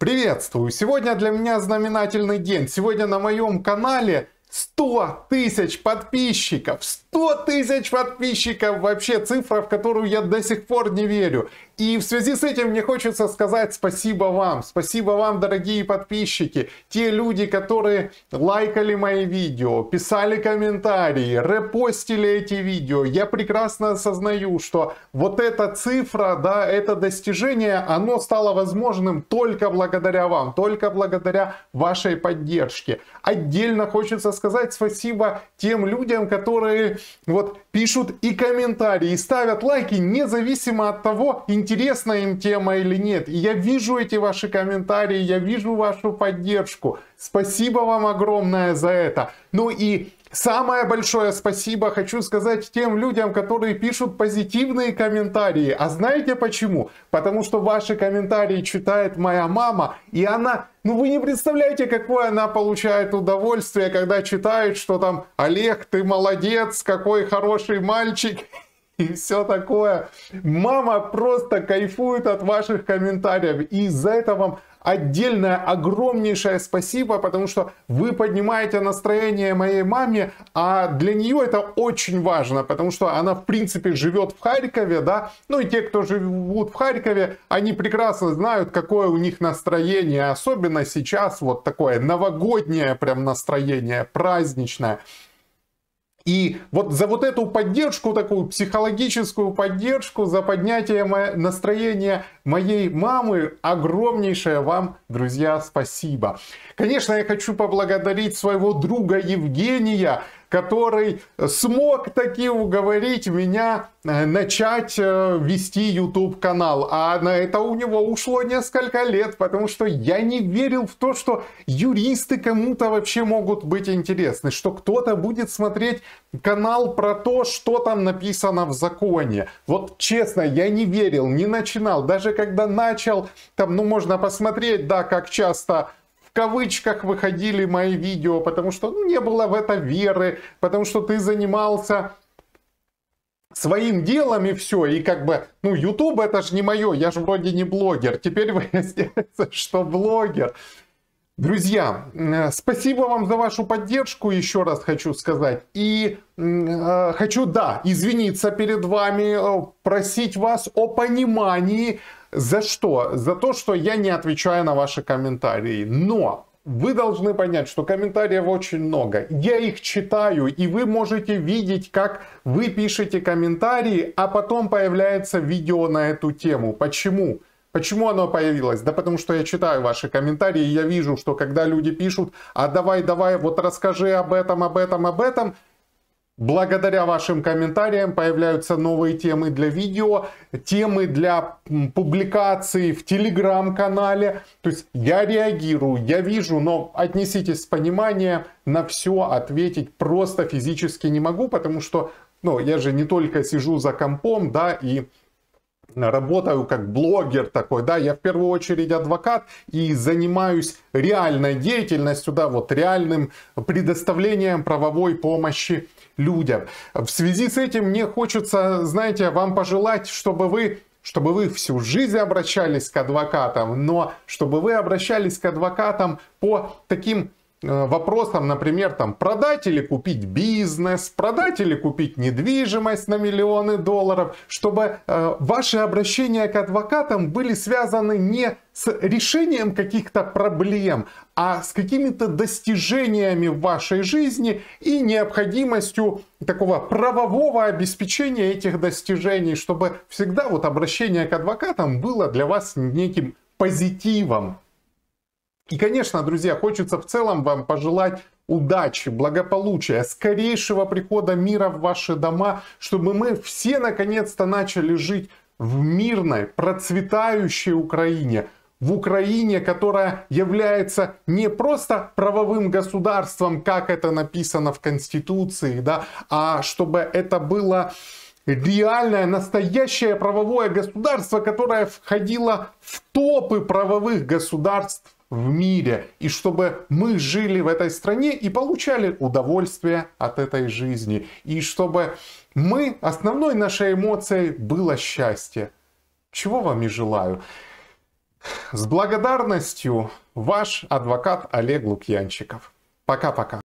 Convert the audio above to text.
Приветствую! Сегодня для меня знаменательный день. Сегодня на моем канале 100 тысяч подписчиков. 100 тысяч подписчиков! Вообще цифра, в которую я до сих пор не верю. И в связи с этим мне хочется сказать спасибо вам. Спасибо вам, дорогие подписчики. Те люди, которые лайкали мои видео, писали комментарии, репостили эти видео. Я прекрасно осознаю, что вот эта цифра, да, это достижение, оно стало возможным только благодаря вам, только благодаря вашей поддержке. Отдельно хочется сказать спасибо тем людям, которые вот пишут и комментарии, и ставят лайки, независимо от того, интересна им тема или нет. И я вижу эти ваши комментарии, я вижу вашу поддержку. Спасибо вам огромное за это. Ну и самое большое спасибо хочу сказать тем людям, которые пишут позитивные комментарии. А знаете почему? Потому что ваши комментарии читает моя мама, и она... Ну вы не представляете, какое она получает удовольствие, когда читает, что там: Олег, ты молодец, какой хороший мальчик. И все такое. Мама просто кайфует от ваших комментариев. И за это вам отдельное огромнейшее спасибо, потому что вы поднимаете настроение моей маме, а для нее это очень важно, потому что она в принципе живет в Харькове, да, ну и те, кто живут в Харькове, они прекрасно знают, какое у них настроение, особенно сейчас вот такое новогоднее прям настроение, праздничное. И вот за вот эту поддержку, такую психологическую поддержку, за поднятие настроения моей мамы, огромнейшее вам, друзья, спасибо. Конечно, я хочу поблагодарить своего друга Евгения, который смог таки уговорить меня начать вести YouTube канал. А на это у него ушло несколько лет, потому что я не верил в то, что юристы кому-то вообще могут быть интересны, что кто-то будет смотреть канал про то, что там написано в законе. Вот честно, я не верил, не начинал. Даже когда начал, там, ну можно посмотреть, да, как часто... В кавычках выходили мои видео, потому что ну, не было в это веры, потому что ты занимался своим делом и все. И как бы, ну, YouTube это же не мое, я же вроде не блогер. Теперь выясняется, что блогер. Друзья, спасибо вам за вашу поддержку, еще раз хочу сказать. И хочу, да, извиниться перед вами, просить вас о понимании. За что? За то, что я не отвечаю на ваши комментарии. Но вы должны понять, что комментариев очень много. Я их читаю, и вы можете видеть, как вы пишете комментарии, а потом появляется видео на эту тему. Почему? Почему оно появилось? Да потому что я читаю ваши комментарии, и я вижу, что когда люди пишут: а давай, вот расскажи об этом, благодаря вашим комментариям появляются новые темы для видео, темы для публикаций в телеграм-канале. То есть я реагирую, я вижу, но отнеситесь с пониманием, на все ответить просто физически не могу, потому что ну, я же не только сижу за компом, да, и работаю как блогер такой, да, я в первую очередь адвокат и занимаюсь реальной деятельностью, да, вот реальным предоставлением правовой помощи людям. В связи с этим мне хочется, знаете, вам пожелать, чтобы вы всю жизнь обращались к адвокатам, но чтобы вы обращались к адвокатам по таким вопросам, например, там, продать или купить бизнес, продать или купить недвижимость на миллионы долларов, чтобы ваши обращения к адвокатам были связаны не с решением каких-то проблем, а с какими-то достижениями в вашей жизни и необходимостью такого правового обеспечения этих достижений, чтобы всегда вот обращение к адвокатам было для вас неким позитивом. И, конечно, друзья, хочется в целом вам пожелать удачи, благополучия, скорейшего прихода мира в ваши дома, чтобы мы все наконец-то начали жить в мирной, процветающей Украине. В Украине, которая является не просто правовым государством, как это написано в Конституции, да, а чтобы это было реальное, настоящее правовое государство, которое входило в топы правовых государств в мире, и чтобы мы жили в этой стране и получали удовольствие от этой жизни, и чтобы основной нашей эмоцией было счастье, чего вам и желаю. С благодарностью, ваш адвокат Олег Лукьянчиков. Пока-пока.